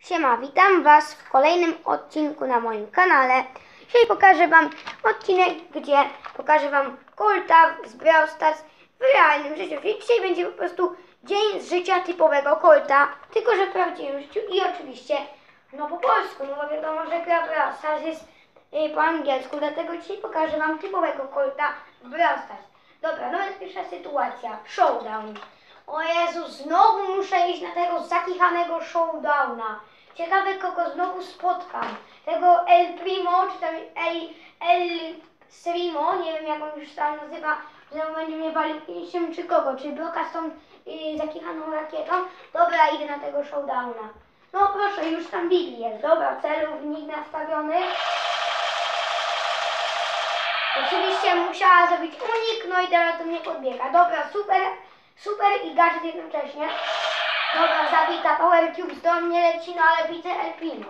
Siema, witam Was w kolejnym odcinku na moim kanale. Dzisiaj pokażę Wam odcinek, gdzie pokażę Wam Colta z Brawl Stars w realnym życiu. Czyli dzisiaj będzie po prostu dzień z życia typowego Colta, tylko że w prawdziwym życiu i oczywiście no po polsku, no bo wiadomo, że gra Brawl Stars jest po angielsku, dlatego dzisiaj pokażę Wam typowego Colta w Brawl Stars. Dobra, no jest pierwsza sytuacja, showdown. O Jezu, znowu muszę iść na tego zakichanego showdowna. Ciekawe, kogo znowu spotkam. Tego El Primo, czy tam El Srimo, nie wiem jak on już tam nazywa, że będzie mnie walił pięścią, czy kogo, czy Broka z tą zakichaną rakietą. Dobra, idę na tego showdowna. No proszę, już tam Bibi jest. Dobra, celownik nastawiony. Oczywiście musiała zrobić unik, no i teraz do mnie podbiega. Dobra, super i gadżet jednocześnie. Dobra, zabita, Power Cube do mnie leci, no ale widzę El Primo.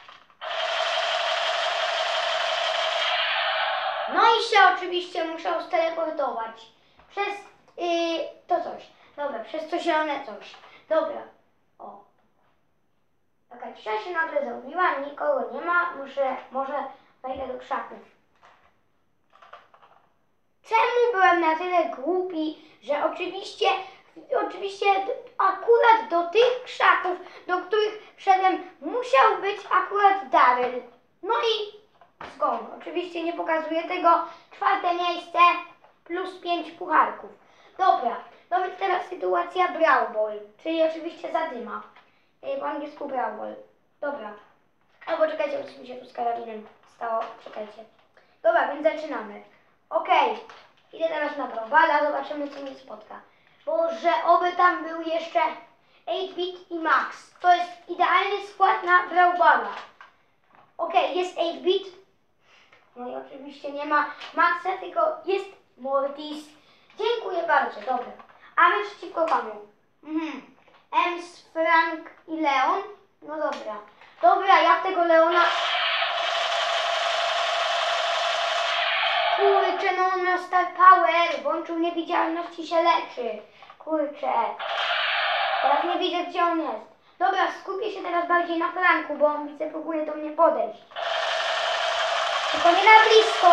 No i się oczywiście musiał steleportować przez to coś. Dobra, przez to zielone coś. Dobra, o. Taka cisza się nagle zrobiła, nikogo nie ma, może wejdę do krzaków. Czemu byłem na tyle głupi, że oczywiście akurat do tych krzaków, do których wszedłem, musiał być akurat Daryl. No i zgon. Oczywiście nie pokazuję tego. 4. miejsce plus 5 pucharków. Dobra, no więc teraz sytuacja Brawl Ball, czyli oczywiście zadyma. Po angielsku Brawl Ball. Dobra. Albo czekajcie, bo coś mi się tu z karabinem stało. Czekajcie. Dobra, więc zaczynamy. Okej. Idę teraz na Brawl Balla, zobaczymy co mnie spotka. Boże, oby tam był jeszcze 8-bit i Max. To jest idealny skład na Brawl Balla. Okej, jest 8-bit. No i oczywiście nie ma Maxa, tylko jest Mortis. Dziękuję bardzo, dobra. A my przeciwko komu? Ems, Frank i Leon? No dobra. Dobra, ja w tego Leona... Kurczę, no on ma Star Power. Włączył niewidzialność i się leczy. Kurczę. Teraz nie widzę, gdzie on jest. Dobra, skupię się teraz bardziej na Franku, bo on chce próbuje do mnie podejść. Tylko nie na blisko.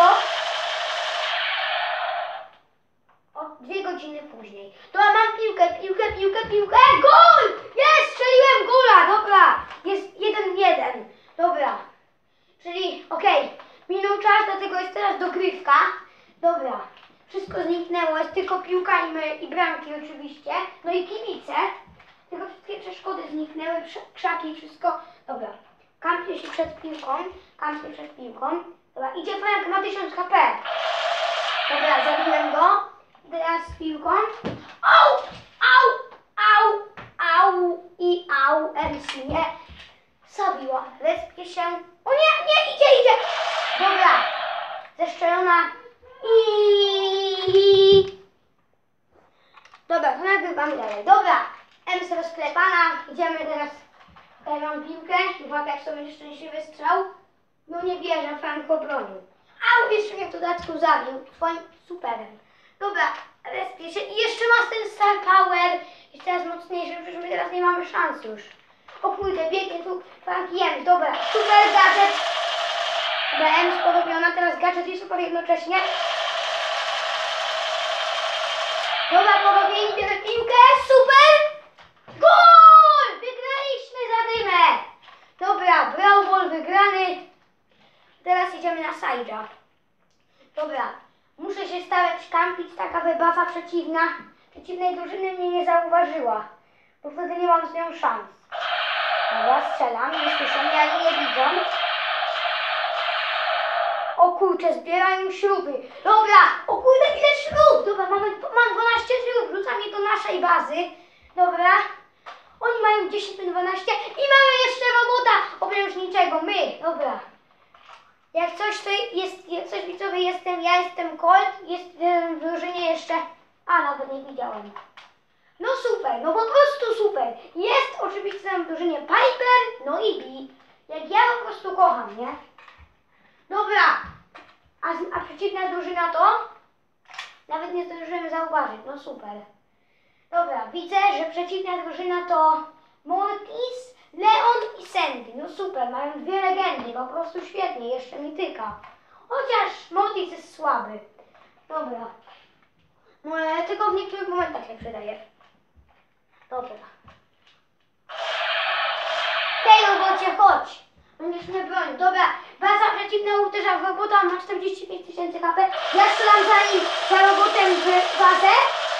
O 2 godziny później. Dobra, mam piłkę. Gol! Jest! Strzeliłem gola! Dobra. Jest 1-1. Dobra. Czyli, okej. Minął czas, dlatego jest teraz dogrywka. Dobra. Wszystko zniknęło. Jest tylko piłka i bramki oczywiście. No i kibice. Tylko wszystkie przeszkody zniknęły. Krzaki, wszystko. Dobra. Kampię się przed piłką. Dobra, idzie Frank, ma 1000 HP. Dobra, zabiłem go. Teraz z piłką. Au! MC mnie zabiła. Respię się. O nie, idzie. Dobra. Zestrzelona. Dobra, to nagrywamy dalej. Dobra. MC rozklepana. Idziemy teraz. Tutaj mam piłkę. Uwaga, jak to będzie szczęśliwy strzał. No nie wierzę, Frank obronił. Jeszcze mnie w dodatku zabił. Twoim superem. Dobra, respię się. I jeszcze ma ten Star Power. Jest teraz mocniejszy, przecież my teraz nie mamy szans już. O kurde, biegnie tu Frank i Ems. Dobra, super gadżet. Dobra, Ems porobiona. Teraz gadżet i super jednocześnie. Dobra, porobieni, bierze piłkę. Super! Gol! Wygraliśmy zadymę. Dobra, Brawl Ball wygrany. Teraz idziemy na Sajdża. Dobra, muszę się starać kampić, tak aby baza przeciwnej drużyny mnie nie zauważyła. Bo wtedy nie mam z nią szans. Dobra, strzelam, nie słyszę mnie, ale nie widzą. O kurczę, zbierają śruby. Dobra, o kurde, ile śrub! Dobra, mam 12 śrub, wrzucam je do naszej bazy. Dobra, oni mają 10, 12 i mamy jeszcze robota obręczniczego, my. Dobra. Jak coś widzowie ja jestem Colt, jest w drużynie jeszcze, nawet nie widziałem. No super, no po prostu super. Jest oczywiście tam w drużynie Piper, no i Bee. Jak ja po prostu kocham, nie? Dobra, a przeciwna drużyna to? Nawet nie zdążyłem zauważyć, no super. Dobra, widzę, że przeciwna drużyna to Mortis, Leon i Sandy. super, mają 2 legendy, po prostu świetnie, jeszcze Mityka. Chociaż Mortis jest słaby. Dobra. Tylko w niektórych momentach się przydaje. Dobra. Tej robocie, chodź. Będziesz mnie bronił. Dobra, baza przeciwna uderza w robota, ma 45 000 HP. Ja strzelam za nim, za robotem w bazę.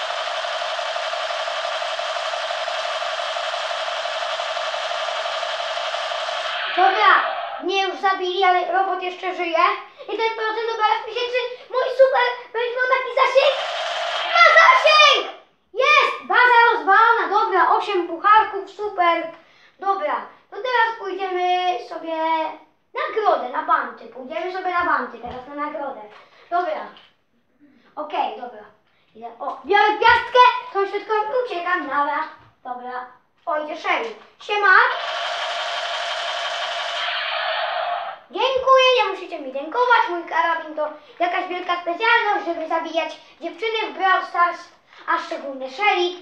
Dobra, mnie już zabili, ale robot jeszcze żyje. I ten procent do baraz miesięcy, mój super, będzie miał taki zasięg. Ma zasięg! Jest! Baza rozwalona, dobra, 8 pucharków, super. Dobra, to teraz pójdziemy sobie nagrodę, na banty. Pójdziemy sobie na banty, teraz na nagrodę. Dobra. Okej, dobra. O, biorę gwiazdkę, tą świetką uciekam, nara. Dobra. O, idzie Shelly. Siema. Dziękuję, nie musicie mi dziękować. Mój karabin to jakaś wielka specjalność, żeby zabijać dziewczyny w Brawl Stars, a szczególnie Shelly.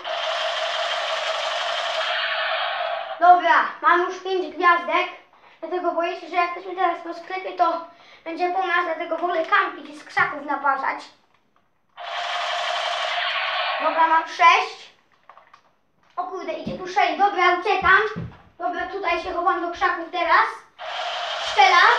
Dobra, mam już 5 gwiazdek, dlatego boję się, że jak ktoś mi teraz po sklepie, to będzie po nas, dlatego wolę kampić i z krzaków naparzać. Dobra, mam 6. O kurde, idzie tu Shelly. Dobra, uciekam. Dobra, tutaj się chowam do krzaków teraz. Strzelam.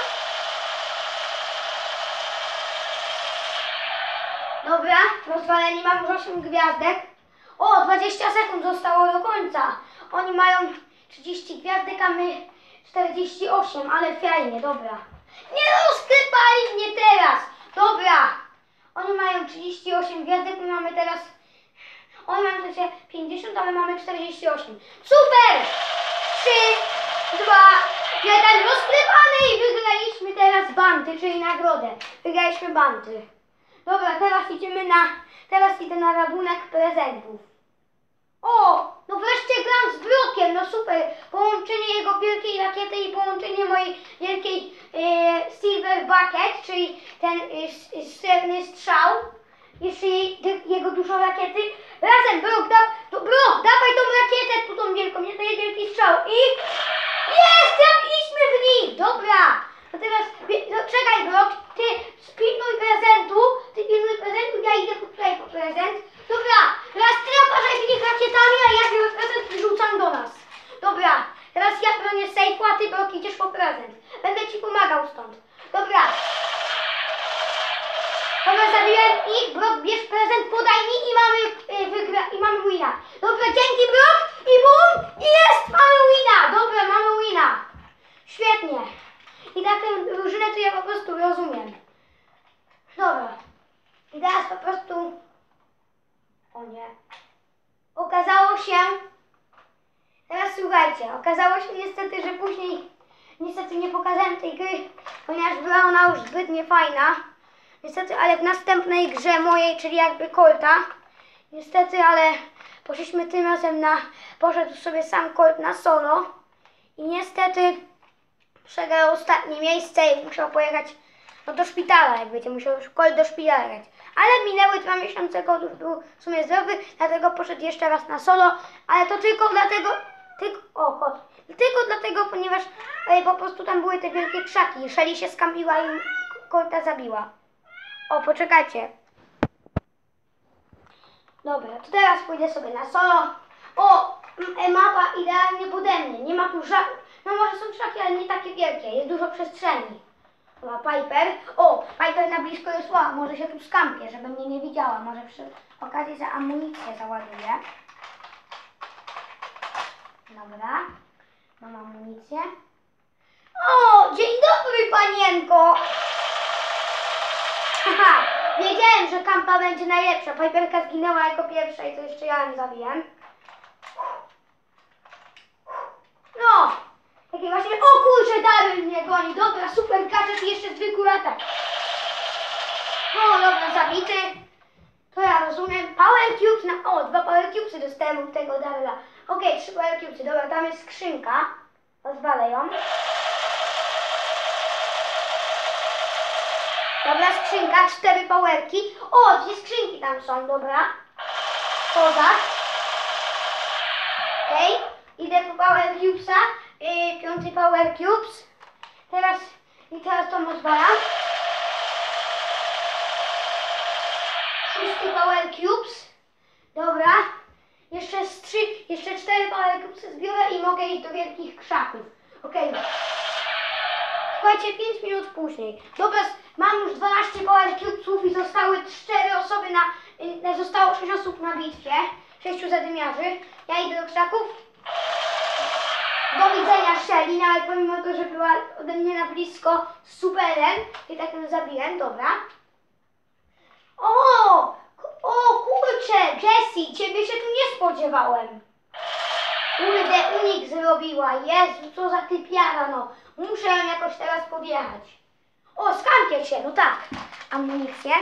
Dobra, rozwaleni, mam już 8 gwiazdek. O, 20 sekund zostało do końca. Oni mają 30 gwiazdek, a my 48, ale fajnie, dobra. Nie rozklepali mnie teraz. Dobra. Oni mają 38 gwiazdek, my mamy teraz... Oni mają przecież 50, a my mamy 48. Super! 3, 2, 1, rozklepany i wygraliśmy teraz banty, czyli nagrodę. Wygraliśmy banty. Dobra, teraz idę na rabunek prezentów. O, no wreszcie gram z Brockiem, no super. Połączenie jego wielkiej rakiety i połączenie mojej wielkiej Silver Bucket, czyli ten srebrny strzał. Jeszcze jego dużo rakiety. Razem, Brock, dawaj tą rakietę, tu tą wielką, nie ten wielki strzał. I jest, trafiliśmy w nich, dobra. No teraz, no, czekaj Brock, ty pilnuj prezentu, ja idę tutaj po prezent. Dobra, teraz ty naparzaj w nich rakietami, a ja biorę prezent i rzucam do nas. Dobra, teraz ja bronię sejfu, a ty Brock idziesz po prezent. Będę ci pomagał stąd. Dobra. Dobra, zabiłem ich, Brock, bierz prezent, podaj mi i mamy wina. Dobra, dzięki Brock i bum, jest, mamy wina. Dobra, mamy wina. Świetnie. I taką drużynę to ja po prostu rozumiem. Dobra. I teraz po prostu... O nie. Okazało się... Teraz słuchajcie, okazało się niestety, że później... Niestety nie pokazałem tej gry, ponieważ była ona już zbyt niefajna. Niestety, ale w następnej grze mojej, czyli jakby Colta, niestety, ale poszliśmy tym razem poszedł sobie sam Colt na solo i niestety przegrał ostatnie miejsce i musiał pojechać do szpitala, jak wiecie, musiał już Colt do szpitala jechać. Ale minęły 2 miesiące, Colt już był w sumie zdrowy, dlatego poszedł jeszcze raz na solo, ale to tylko dlatego, tylko dlatego, ponieważ po prostu tam były te wielkie krzaki, Shelly się skampiła i Colta zabiła. O, poczekajcie. Dobra, to teraz pójdę sobie na solo. O, mapa idealnie pode mnie. Nie ma tu żadnych... No może są krzaki, ale nie takie wielkie. Jest dużo przestrzeni. Dobra, Piper. O, Piper na blisko jest słaba. Może się tu skampię, żeby mnie nie widziała. Może przy okazji za amunicję załaduję. Dobra. Mam amunicję. O, dzień dobry, panienko. Haha, wiedziałem, że kampa będzie najlepsza. Piperka zginęła jako pierwsza i to jeszcze ja ją zabiłem. No, takie właśnie... O kurczę, Daryl mnie goni. Dobra, super gadżet i jeszcze zwykły atak. No, dobra, zabity. To ja rozumiem. Power Cubes O, 2 Power Cubesy dostałem od tego Daryla. Okej, 3 Power Cubesy. Dobra, tam jest skrzynka. Rozwalę ją. Dobra, skrzynka, 4 powerki. O, 2 skrzynki tam są, dobra. Kozak. Okej, idę po Power Cubesa. 5 5. Power Cubes. Teraz to rozwalam. 6. Power Cubes. Dobra. Jeszcze 4 Power Cubes zbiorę i mogę iść do wielkich krzaków. Okej. Słuchajcie, 5 minut później. Dobra, mam już 12 Power Cubesów i zostały 4 osoby zostało 6 osób na bitwie. 6 zadymiarzy. Ja idę do krzaków. Do widzenia, Shelly, nawet pomimo to, że była ode mnie na blisko z superem. I tak ją zabiłem, dobra. O kurczę, Jessie, ciebie się tu nie spodziewałem. Kurde, unik zrobiła. Jezu, co za typiara, no. Muszę ją jakoś teraz podjechać. O, skampię cię, no tak. Amunicję.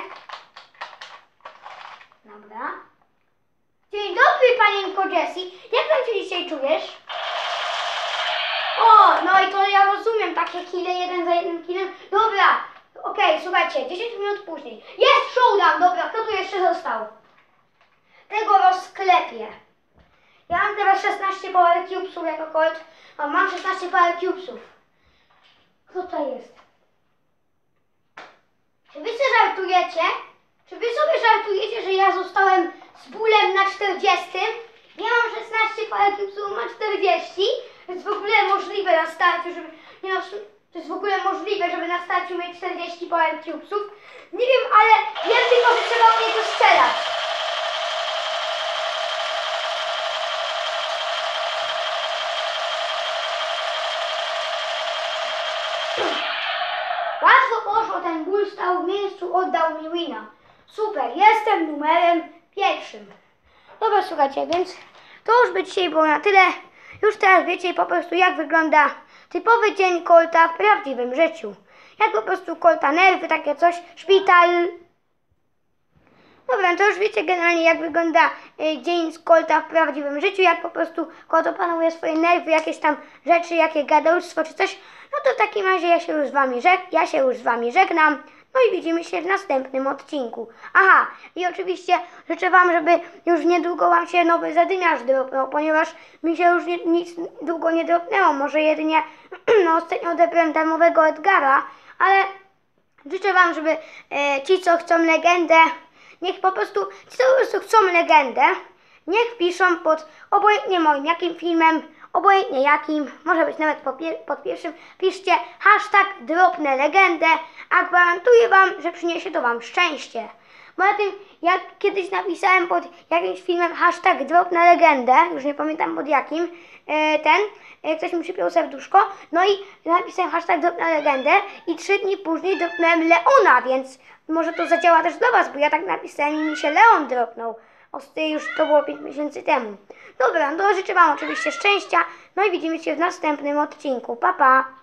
Dobra. Dzień dobry, panienko Jessie. Jak tam się dzisiaj czujesz? O, no i to ja rozumiem, takie kile jeden za jednym killem. Dobra, okej, słuchajcie, 10 minut później. Jest showdown, dobra, kto tu jeszcze został? Tego rozklepię. Ja mam teraz 16 Power Cubesów jako Colt. O, mam 16 Power Cubesów. Kto to jest? Czy wy sobie żartujecie? Czy wy sobie żartujecie, że ja zostałem z bólem na 40? Ja mam 16 Power Cubesów, mam 40. To jest w ogóle możliwe na starciu, żeby... Nie no, to jest w ogóle możliwe, żeby na starciu mieć 40 Power Cubesów. Nie wiem, ale wiem tylko, że trzeba w niego strzelać. Łatwo poszło, ten ból stał w miejscu, oddał mi wina. Super, jestem numerem 1. Dobra, słuchajcie, więc to już by dzisiaj było na tyle. Już teraz wiecie po prostu, jak wygląda typowy dzień Colta w prawdziwym życiu. Jak po prostu Colta nerwy, takie coś, szpital. Dobra, to już wiecie generalnie, jak wygląda dzień z Colta w prawdziwym życiu, jak po prostu Colt opanuje swoje nerwy, jakieś tam rzeczy, jakie gadulstwo czy coś. No to w takim razie ja się już z wami żegnam. No i widzimy się w następnym odcinku. Aha, i oczywiście życzę wam, żeby już niedługo wam się nowy zadymiarz dropnął, ponieważ mi się już nic długo nie dropnęło. Może jedynie no, ostatnio odebrałem darmowego Edgara, ale życzę wam, żeby ci, co chcą legendę, niech po prostu, ci, co po prostu chcą legendę, niech piszą pod obojętnie moim jakim filmem, obojętnie jakim, może być nawet pod pierwszym, piszcie hashtag dropnę legendę, a gwarantuję wam, że przyniesie to wam szczęście. Poza tym, jak kiedyś napisałem pod jakimś filmem hashtag dropnę legendę, już nie pamiętam pod jakim, ktoś mi przypiął serduszko, no i napisałem hashtag dropnę legendę i 3 dni później dropnąłem Leona, więc może to zadziała też dla was, bo ja tak napisałem i mi się Leon dropnął. Już to było 5 miesięcy temu. Dobra, no to życzę wam oczywiście szczęścia, no i widzimy się w następnym odcinku. Pa, pa!